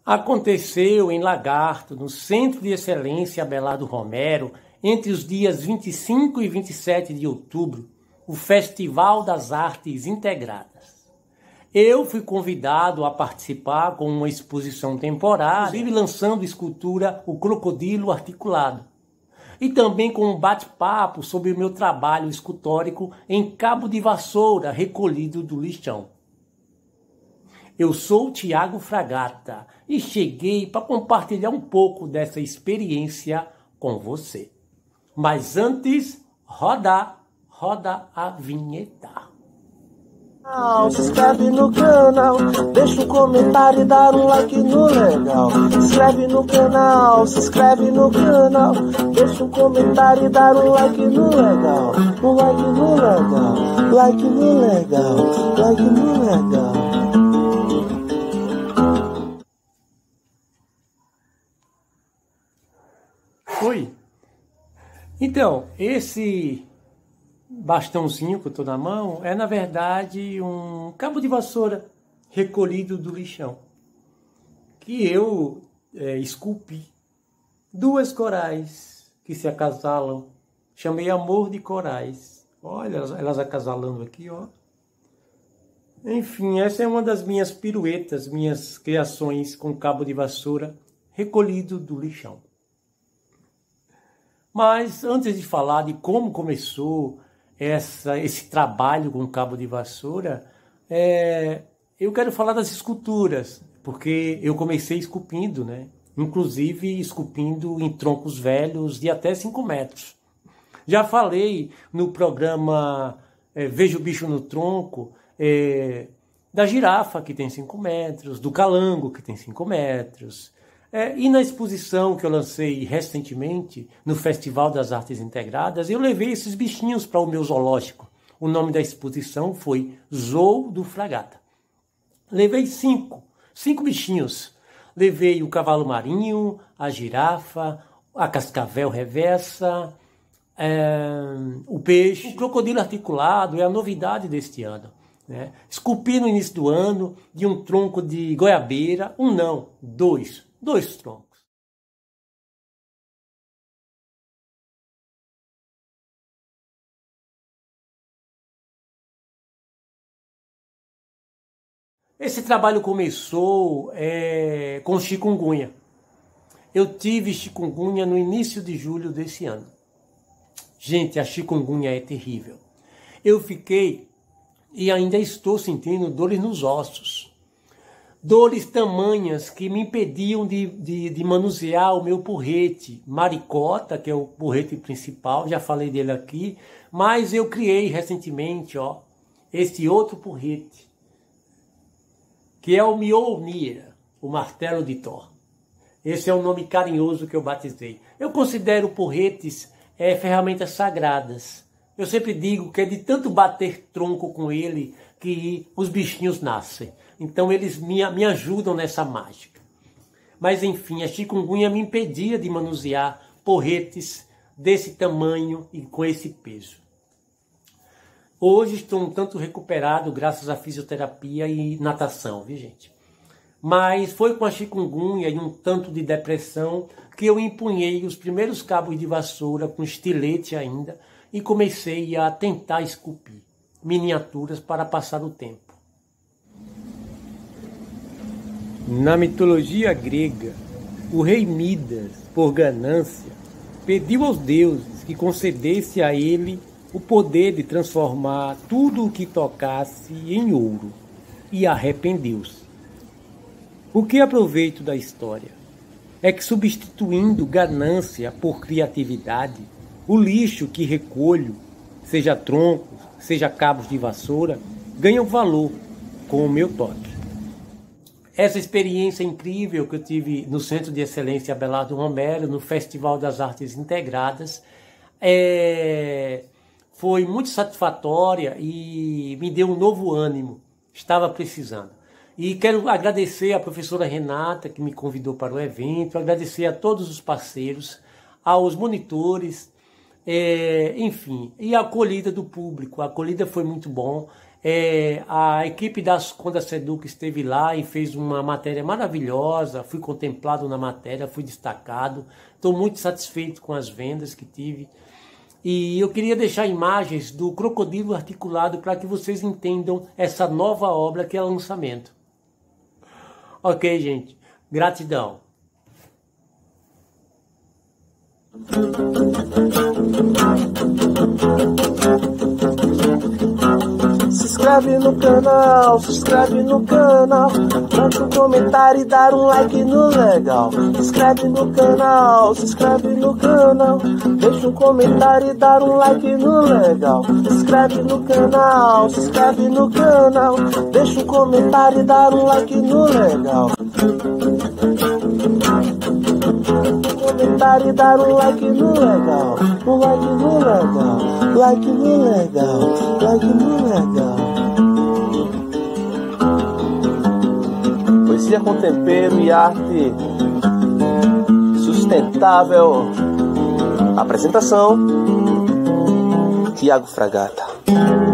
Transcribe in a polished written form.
Aconteceu em Lagarto, no Centro de Excelência Abelardo Romero, entre os dias 25 e 27 de outubro, o Festival das Artes Integradas. Eu fui convidado a participar com uma exposição temporária, inclusive lançando escultura O Crocodilo Articulado, e também com um bate-papo sobre o meu trabalho escultórico em cabo de vassoura recolhido do lixão. Eu sou o Tiago Fragata e cheguei para compartilhar um pouco dessa experiência com você. Mas antes, roda a vinheta. Se inscreve no canal, deixa um comentário e dá um like no legal. Se inscreve no canal, se inscreve no canal, deixa um comentário e dá um like no legal. Um like no legal, like no legal, like no legal. Oi. Então, esse bastãozinho que eu estou na mão é, na verdade, um cabo de vassoura recolhido do lixão, que eu esculpi duas corais que se acasalam. Chamei Amor de Corais. Olha, elas acasalando aqui, ó. Enfim, essa é uma das minhas piruetas, minhas criações com cabo de vassoura recolhido do lixão. Mas antes de falar de como começou esse trabalho com cabo de vassoura, eu quero falar das esculturas, porque eu comecei esculpindo, né? Inclusive esculpindo em troncos velhos de até 5 metros. Já falei no programa Veja o Bicho no Tronco, da girafa, que tem 5 metros, do calango, que tem 5 metros. E na exposição que eu lancei recentemente, no Festival das Artes Integradas, eu levei esses bichinhos para o meu zoológico. O nome da exposição foi Zoo do Fragata. Levei 5 bichinhos. Levei o cavalo marinho, a girafa, a cascavel reversa, o peixe. O crocodilo articulado é a novidade deste ano, né? Esculpi no início do ano de um tronco de goiabeira, dois troncos. Esse trabalho começou com chikungunya. Eu tive chikungunya no início de julho desse ano. Gente, a chikungunya é terrível. Eu fiquei e ainda estou sentindo dores nos ossos. Dores tamanhas que me impediam de manusear o meu porrete maricota, que é o porrete principal, já falei dele aqui, mas eu criei recentemente, esse outro porrete, que é o Mjolnir, o martelo de Thor. Esse é o nome carinhoso que eu batizei. Eu considero porretes ferramentas sagradas. Eu sempre digo que é de tanto bater tronco com ele que os bichinhos nascem. Então eles me ajudam nessa mágica. Mas enfim, a chikungunya me impedia de manusear porretes desse tamanho e com esse peso. Hoje estou um tanto recuperado graças à fisioterapia e natação, viu gente? Mas foi com a chikungunya e um tanto de depressão que eu empunhei os primeiros cabos de vassoura com estilete ainda e comecei a tentar esculpir miniaturas para passar o tempo. Na mitologia grega, o rei Midas, por ganância, pediu aos deuses que concedesse a ele o poder de transformar tudo o que tocasse em ouro, e arrependeu-se. O que aproveito da história é que, substituindo ganância por criatividade, o lixo que recolho, seja troncos, seja cabos de vassoura, ganha valor com o meu toque. Essa experiência incrível que eu tive no Centro de Excelência Abelardo Romero, no Festival das Artes Integradas, foi muito satisfatória e me deu um novo ânimo. Estava precisando. E quero agradecer à professora Renata, que me convidou para o evento, agradecer a todos os parceiros, aos monitores, enfim, e a acolhida do público. A acolhida foi muito bom. A equipe da Conda Seduc esteve lá e fez uma matéria maravilhosa. Fui contemplado na matéria, fui destacado. Estou muito satisfeito com as vendas que tive. E eu queria deixar imagens do Crocodilo Articulado para que vocês entendam essa nova obra que é o lançamento. Ok, gente. Gratidão. Se inscreve no canal, se inscreve no canal. Manda um comentário e dar um like no legal. Se inscreve no canal, se inscreve no canal. Deixa um comentário e dar um like no legal. Se inscreve no canal, se inscreve no canal. Deixa um comentário e dar um like no legal. Comentário e dar um like no legal. Um like no legal. Like no legal. Like no legal. Poesia com tempero e arte sustentável. Apresentação: Tiago Fragata.